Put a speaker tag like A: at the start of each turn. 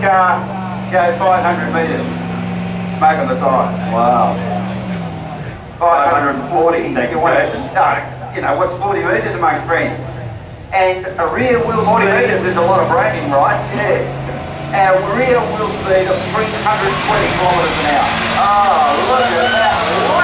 A: car go 500 metres, smoke on the side.
B: Wow.
A: 540. You want to, no, you know, what's 40 metres amongst friends? And a rear wheel 40 metres is a lot of braking, right? Yeah. Our rear wheel speed of 320 kilometres an hour. Oh, look at that.